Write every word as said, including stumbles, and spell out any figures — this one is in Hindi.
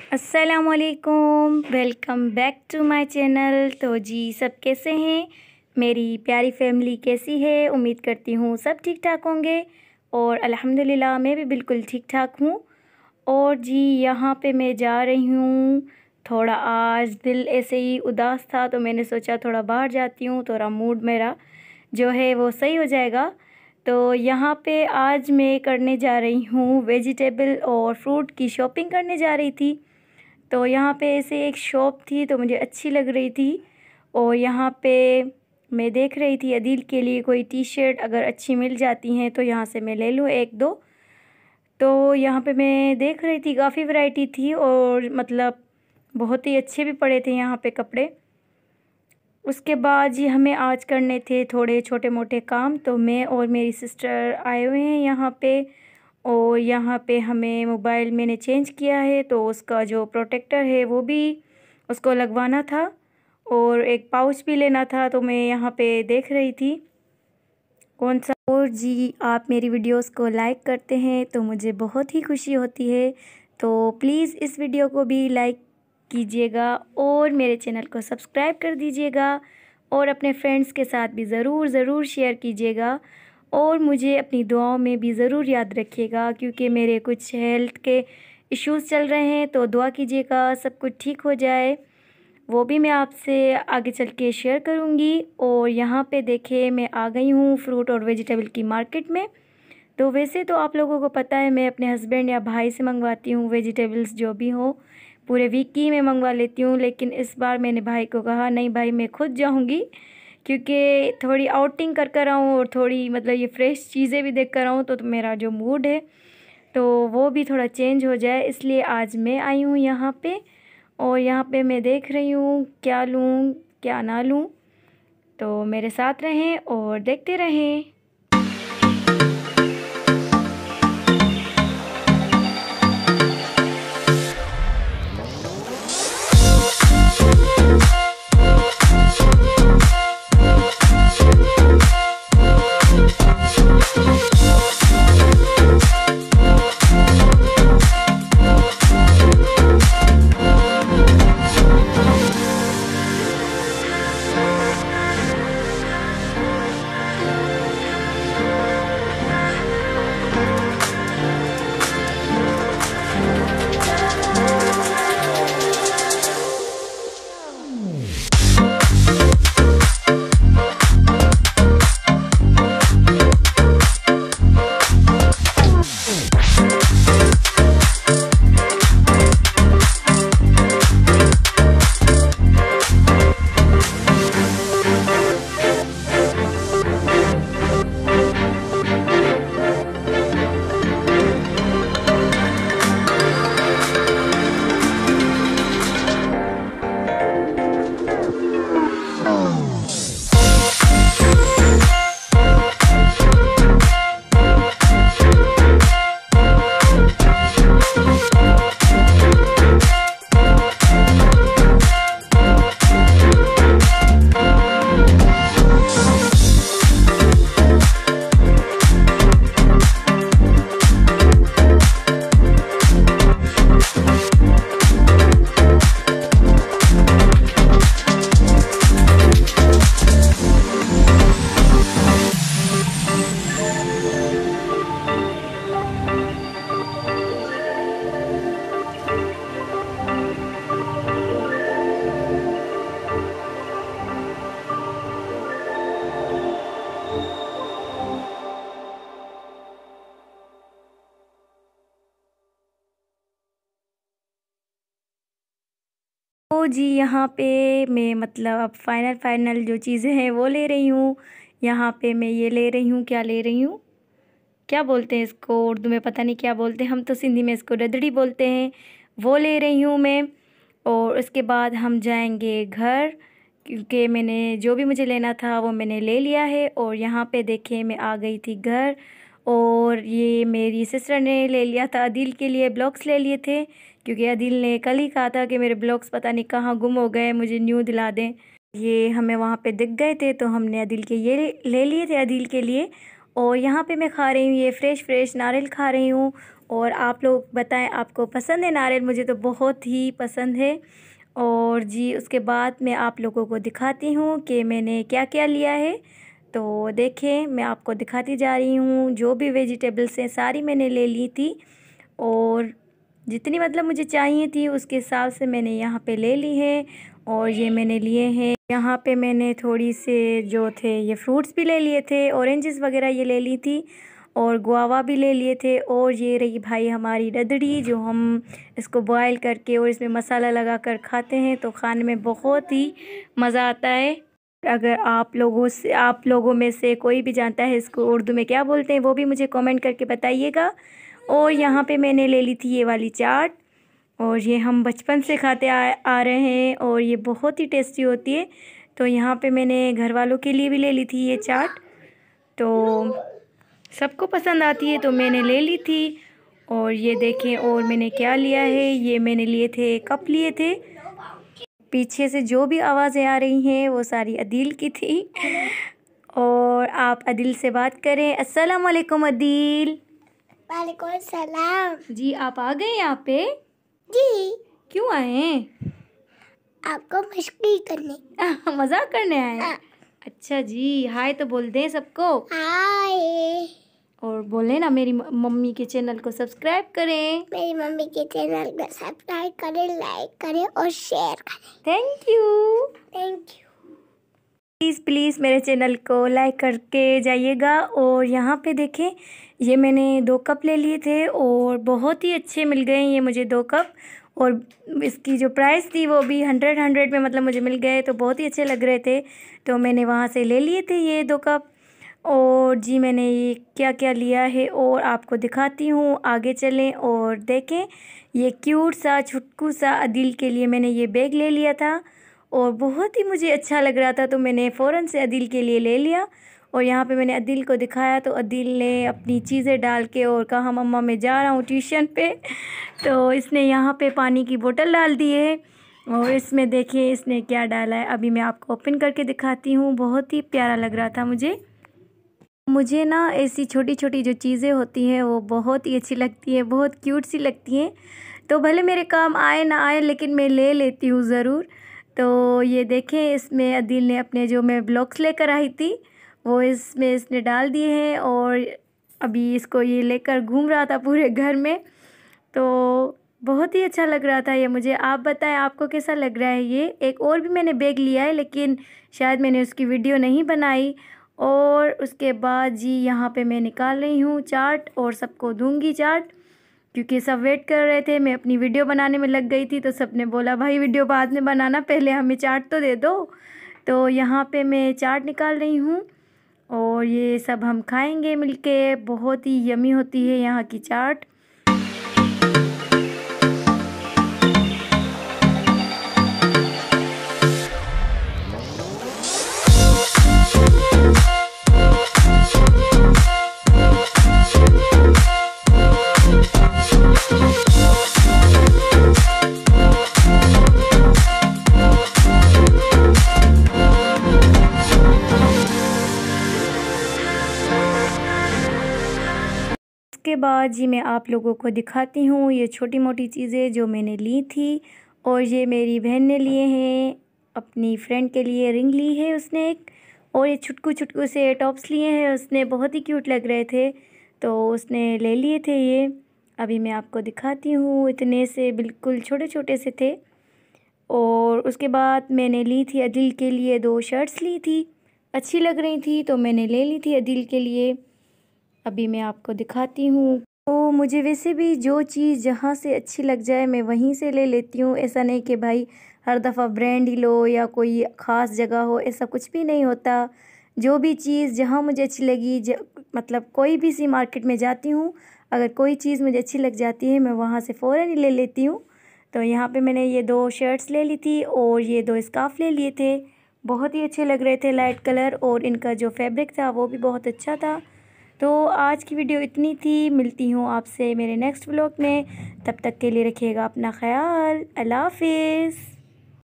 अस्सलामुअलैकुम, welcome back to my channel. तो जी सब कैसे हैं? मेरी प्यारी फैमिली कैसी है? उम्मीद करती हूँ सब ठीक ठाक होंगे और अल्हम्दुलिल्लाह मैं भी बिल्कुल ठीक ठाक हूँ। और जी यहाँ पे मैं जा रही हूँ, थोड़ा आज दिल ऐसे ही उदास था तो मैंने सोचा थोड़ा बाहर जाती हूँ, थोड़ा मूड मेरा जो है वो सही हो जाएगा। तो यहाँ पे आज मैं करने जा रही हूँ वेजिटेबल और फ्रूट की शॉपिंग करने जा रही थी। तो यहाँ पे ऐसे एक शॉप थी तो मुझे अच्छी लग रही थी और यहाँ पे मैं देख रही थी अदील के लिए कोई टी शर्ट अगर अच्छी मिल जाती हैं तो यहाँ से मैं ले लूँ एक दो। तो यहाँ पे मैं देख रही थी, काफ़ी वैरायटी थी और मतलब बहुत ही अच्छे भी पड़े थे यहाँ पे कपड़े। उसके बाद जी हमें आज करने थे थोड़े छोटे मोटे काम, तो मैं और मेरी सिस्टर आए हुए हैं यहाँ पे। और यहाँ पे हमें मोबाइल मैंने चेंज किया है तो उसका जो प्रोटेक्टर है वो भी उसको लगवाना था और एक पाउच भी लेना था, तो मैं यहाँ पे देख रही थी कौन सा। और जी आप मेरी वीडियोस को लाइक करते हैं तो मुझे बहुत ही खुशी होती है, तो प्लीज़ इस वीडियो को भी लाइक कीजिएगा और मेरे चैनल को सब्सक्राइब कर दीजिएगा और अपने फ्रेंड्स के साथ भी ज़रूर ज़रूर शेयर कीजिएगा। और मुझे अपनी दुआओं में भी ज़रूर याद रखिएगा क्योंकि मेरे कुछ हेल्थ के इश्यूज़ चल रहे हैं, तो दुआ कीजिएगा सब कुछ ठीक हो जाए। वो भी मैं आपसे आगे चल के शेयर करूँगी। और यहाँ पे देखिए मैं आ गई हूँ फ्रूट और वेजिटेबल की मार्केट में। तो वैसे तो आप लोगों को पता है मैं अपने हस्बैंड या भाई से मंगवाती हूँ वेजिटेबल्स, जो भी हो पूरे वीक की मैं मंगवा लेती हूँ, लेकिन इस बार मैंने भाई को कहा नहीं भाई मैं खुद जाऊँगी क्योंकि थोड़ी आउटिंग कर कर आऊँ और थोड़ी मतलब ये फ्रेश चीज़ें भी देख कर आऊँ, तो, तो मेरा जो मूड है तो वो भी थोड़ा चेंज हो जाए, इसलिए आज मैं आई हूँ यहाँ पे। और यहाँ पे मैं देख रही हूँ क्या लूँ क्या ना लूँ, तो मेरे साथ रहें और देखते रहें। तो जी यहाँ पे मैं मतलब अब फ़ाइनल फ़ाइनल जो चीज़ें हैं वो ले रही हूँ। यहाँ पे मैं ये ले रही हूँ, क्या ले रही हूँ, क्या बोलते हैं इसको उर्दू में पता नहीं क्या बोलते हैं, हम तो सिंधी में इसको रदड़ी बोलते हैं, वो ले रही हूँ मैं। और उसके बाद हम जाएंगे घर क्योंकि मैंने जो भी मुझे लेना था वो मैंने ले लिया है। और यहाँ पे देखिए मैं आ गई थी घर और ये मेरी सिस्टर ने ले लिया था अदील के लिए, ब्लॉक्स ले लिए थे क्योंकि अदील ने कल ही कहा था कि मेरे ब्लॉक्स पता नहीं कहाँ गुम हो गए, मुझे न्यू दिला दें। ये हमें वहाँ पे दिख गए थे तो हमने अदील के ये ले लिए थे अदील के लिए। और यहाँ पे मैं खा रही हूँ ये फ़्रेश फ़्रेश नारियल खा रही हूँ और आप लोग बताएं आपको पसंद है नारियल, मुझे तो बहुत ही पसंद है। और जी उसके बाद मैं आप लोगों को दिखाती हूँ कि मैंने क्या क्या लिया है। तो देखें मैं आपको दिखाती जा रही हूँ, जो भी वेजिटेबल्स हैं सारी मैंने ले ली थी और जितनी मतलब मुझे चाहिए थी उसके हिसाब से मैंने यहाँ पे ले ली है। और ये मैंने लिए हैं, यहाँ पे मैंने थोड़ी से जो थे ये फ्रूट्स भी ले लिए थे, ऑरेंजेस वगैरह ये ले ली थी और गुआवा भी ले लिए थे। और ये रही भाई हमारी रदड़ी, जो हम इसको बॉयल करके और इसमें मसाला लगा कर खाते हैं तो खाने में बहुत ही मज़ा आता है। अगर आप लोगों से आप लोगों में से कोई भी जानता है इसको उर्दू में क्या बोलते हैं वो भी मुझे कमेंट करके बताइएगा। और यहाँ पे मैंने ले ली थी ये वाली चाट, और ये हम बचपन से खाते आ, आ रहे हैं और ये बहुत ही टेस्टी होती है। तो यहाँ पे मैंने घर वालों के लिए भी ले ली थी ये चाट, तो सबको पसंद आती है तो मैंने ले ली थी। और ये देखें और मैंने क्या लिया है, ये मैंने लिए थे कप लिए थे। पीछे से जो भी आवाज़ें आ रही हैं वो सारी अदील की थी और आप अदील से बात करें। अस्सलाम वालेकुम अदील। वालेकुम सलाम। जी आप आ गए यहाँ पे? जी। क्यों आए हैं? आपको मस्ती करने। मजाक करने आए? हाँ। अच्छा जी, हाय तो बोल दें सबको। हाय। और बोले ना मेरी मम्मी के चैनल को सब्सक्राइब करें। मेरी मम्मी के चैनल को सब्सक्राइब करें, लाइक करें और शेयर करें। Thank you. Thank you. Please please मेरे चैनल को लाइक करके जाइएगा। और यहाँ पे देखें ये मैंने दो कप ले लिए थे और बहुत ही अच्छे मिल गए ये मुझे दो कप, और इसकी जो प्राइस थी वो भी हंड्रेड हंड्रेड में मतलब मुझे मिल गए, तो बहुत ही अच्छे लग रहे थे तो मैंने वहाँ से ले लिए थे ये दो कप। और जी मैंने ये क्या क्या लिया है और आपको दिखाती हूँ, आगे चलें और देखें। ये क्यूट सा छुटकू सा अदील के लिए मैंने ये बैग ले लिया था और बहुत ही मुझे अच्छा लग रहा था तो मैंने फ़ौरन से अदील के लिए ले लिया। और यहाँ पे मैंने अदील को दिखाया तो अदील ने अपनी चीज़ें डाल के और कहा मम्मा मैं जा रहा हूँ ट्यूशन पे। तो इसने यहाँ पे पानी की बोतल डाल दी है और इसमें देखिए इसने क्या डाला है, अभी मैं आपको ओपन करके दिखाती हूँ। बहुत ही प्यारा लग रहा था मुझे मुझे ना ऐसी छोटी छोटी जो चीज़ें होती हैं वो बहुत ही अच्छी लगती है, बहुत क्यूट सी लगती हैं। तो भले मेरे काम आए ना आए लेकिन मैं ले लेती हूँ ज़रूर। तो ये देखें इसमें अदील ने अपने जो मैं ब्लॉक्स लेकर आई थी वो इसमें इसने डाल दिए हैं और अभी इसको ये लेकर घूम रहा था पूरे घर में, तो बहुत ही अच्छा लग रहा था ये मुझे। आप बताएं आपको कैसा लग रहा है ये। एक और भी मैंने बैग लिया है लेकिन शायद मैंने उसकी वीडियो नहीं बनाई। और उसके बाद जी यहाँ पे मैं निकाल रही हूँ चाट और सबको दूंगी चाट, क्योंकि सब वेट कर रहे थे। मैं अपनी वीडियो बनाने में लग गई थी तो सब ने बोला भाई वीडियो बाद में बनाना, पहले हमें चाट तो दे दो। तो यहाँ पे मैं चाट निकाल रही हूँ और ये सब हम खाएंगे मिलके। बहुत ही यमी होती है यहाँ की चाट। उसके बाद जी मैं आप लोगों को दिखाती हूँ ये छोटी मोटी चीज़ें जो मैंने ली थी। और ये मेरी बहन ने लिए हैं, अपनी फ्रेंड के लिए रिंग ली है उसने एक, और ये छुटकू छुटकू से टॉप्स लिए हैं उसने, बहुत ही क्यूट लग रहे थे तो उसने ले लिए थे ये। अभी मैं आपको दिखाती हूँ, इतने से बिल्कुल छोटे छोटे से थे। और उसके बाद मैंने ली थी अदील के लिए दो शर्ट्स ली थी, अच्छी लग रही थी तो मैंने ले ली थी अदील के लिए। अभी मैं आपको दिखाती हूँ। तो मुझे वैसे भी जो चीज़ जहाँ से अच्छी लग जाए मैं वहीं से ले लेती हूँ। ऐसा नहीं कि भाई हर दफ़ा ब्रांड ही लो या कोई ख़ास जगह हो, ऐसा कुछ भी नहीं होता। जो भी चीज़ जहाँ मुझे अच्छी लगी, ज, मतलब कोई भी सी मार्केट में जाती हूँ, अगर कोई चीज़ मुझे अच्छी लग जाती है मैं वहाँ से फ़ौरन ही ले लेती हूँ। तो यहाँ पे मैंने ये दो शर्ट्स ले ली थी और ये दो स्कार्फ़ ले लिए थे, बहुत ही अच्छे लग रहे थे, लाइट कलर, और इनका जो फैब्रिक था वो भी बहुत अच्छा था। तो आज की वीडियो इतनी थी, मिलती हूँ आपसे मेरे नेक्स्ट व्लॉग में। तब तक के लिए रखिएगा अपना ख्याल। अल्लाह हाफ़िज़।